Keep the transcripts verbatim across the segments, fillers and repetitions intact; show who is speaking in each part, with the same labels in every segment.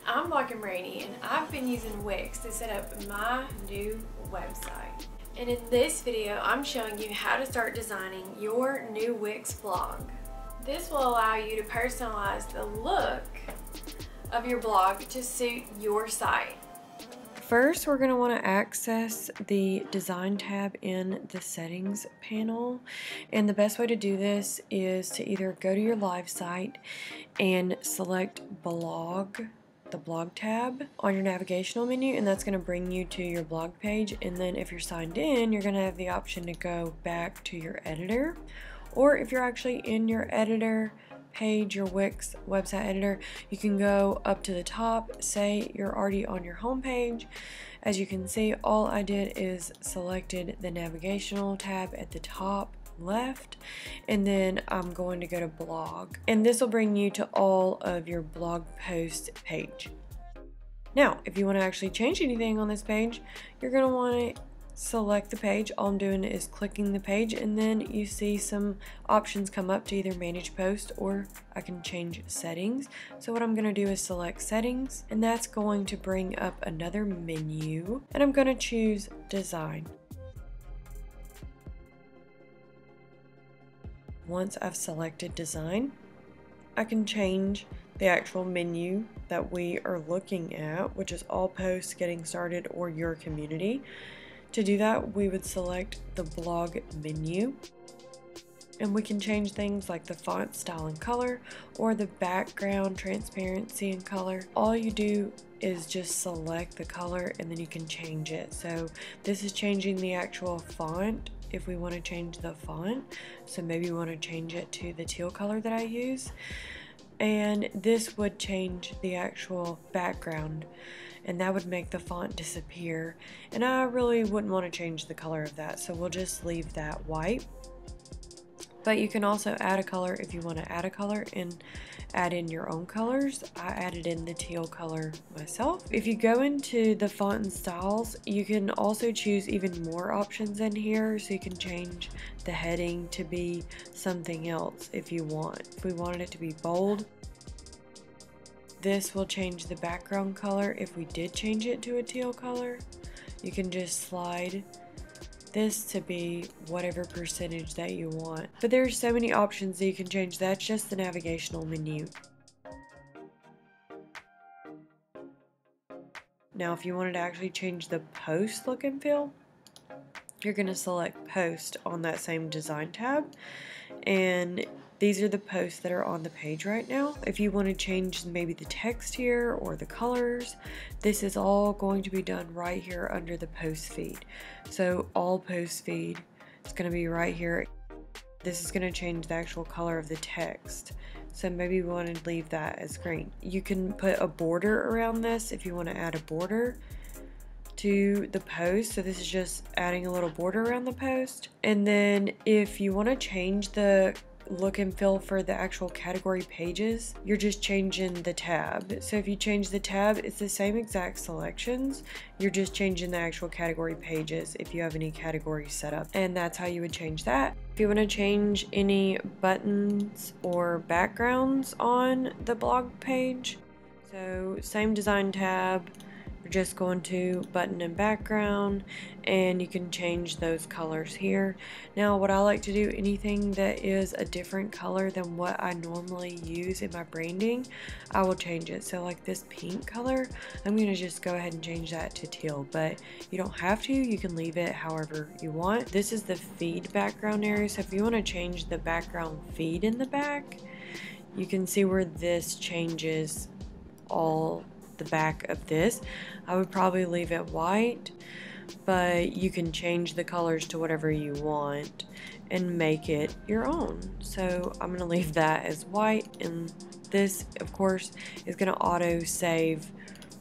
Speaker 1: I'm Bloggin Brandi, and I've been using Wix to set up my new website. And in this video, I'm showing you how to start designing your new Wix blog. This will allow you to personalize the look of your blog to suit your site. First, we're going to want to access the design tab in the settings panel, and the best way to do this is to either go to your live site and select blog, the blog tab on your navigational menu, and that's going to bring you to your blog page. And then if you're signed in, you're going to have the option to go back to your editor, or if you're actually in your editor page, your Wix website editor, you can go up to the top, say you're already on your home page. As you can see, all I did is selected the navigational tab at the top left, and then I'm going to go to blog, and this will bring you to all of your blog post page. Now, if you want to actually change anything on this page, you're going to want to select the page. All I'm doing is clicking the page, and then you see some options come up to either manage post, or I can change settings. So what I'm going to do is select settings, and that's going to bring up another menu, and I'm going to choose design. Once I've selected design, I can change the actual menu that we are looking at, which is all posts, getting started, or your community. To do that, we would select the blog menu, and we can change things like the font style and color, or the background transparency and color. All you do is just select the color, and then you can change it. So this is changing the actual font if we want to change the font. So maybe we want to change it to the teal color that I use. And this would change the actual background, and that would make the font disappear. And I really wouldn't want to change the color of that, so we'll just leave that white. But you can also add a color if you want to add a color and add in your own colors. I added in the teal color myself. If you go into the font and styles, you can also choose even more options in here, so you can change the heading to be something else if you want. If we wanted it to be bold, this will change the background color. If we did change it to a teal color, you can just slide this to be whatever percentage that you want. But there's so many options that you can change. That's just the navigational menu. Now, if you wanted to actually change the post look and feel, you're going to select post on that same design tab, and these are the posts that are on the page right now. If you want to change maybe the text here or the colors, this is all going to be done right here under the post feed. So all post feed is going to be right here. This is going to change the actual color of the text. So maybe we want to leave that as green. You can put a border around this if you want to add a border to the post. So this is just adding a little border around the post. And then if you want to change the look and feel for the actual category pages, you're just changing the tab. So if you change the tab, it's the same exact selections, you're just changing the actual category pages if you have any categories set up, and that's how you would change that. If you want to change any buttons or backgrounds on the blog page, so same design tab, you're just going to button and background, and you can change those colors here. Now, what I like to do, anything that is a different color than what I normally use in my branding, I will change it. So like this pink color, I'm going to just go ahead and change that to teal, but you don't have to. You can leave it however you want. This is the feed background area, so if you want to change the background feed in the back, you can see where this changes all the back of this. I would probably leave it white, but you can change the colors to whatever you want and make it your own. So I'm going to leave that as white, and this of course is going to auto save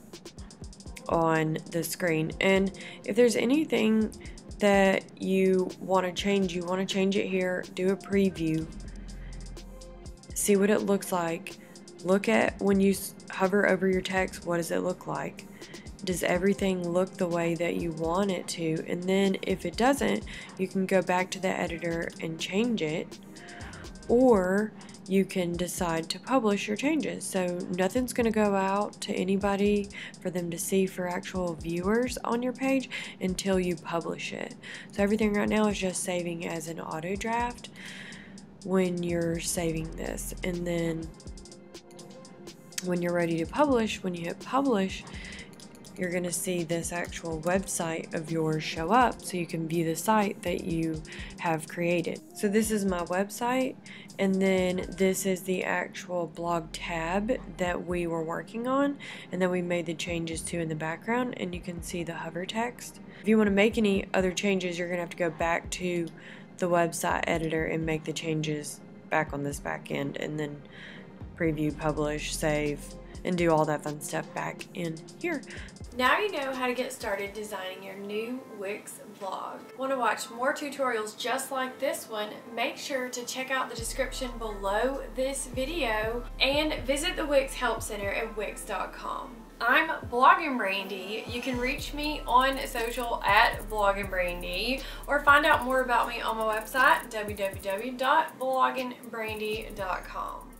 Speaker 1: on the screen. And if there's anything that you want to change, you want to change it here, do a preview, see what it looks like. Look at when you hover over your text, what does it look like? Does everything look the way that you want it to? And then if it doesn't, you can go back to the editor and change it, or you can decide to publish your changes. So nothing's going to go out to anybody for them to see for actual viewers on your page until you publish it. So everything right now is just saving as an auto draft when you're saving this, and then when you're ready to publish, when you hit publish, you're going to see this actual website of yours show up so you can view the site that you have created. So this is my website, and then this is the actual blog tab that we were working on and that we made the changes to in the background, and you can see the hover text. If you want to make any other changes, you're going to have to go back to the website editor and make the changes back on this back end, and then preview, publish, save, and do all that fun stuff back in here.
Speaker 2: Now you know how to get started designing your new Wix blog. Want to watch more tutorials just like this one? Make sure to check out the description below this video and visit the Wix Help Center at wix dot com. I'm Bloggin Brandi. You can reach me on social at Bloggin Brandi, or find out more about me on my website w w w dot bloggin brandi dot com.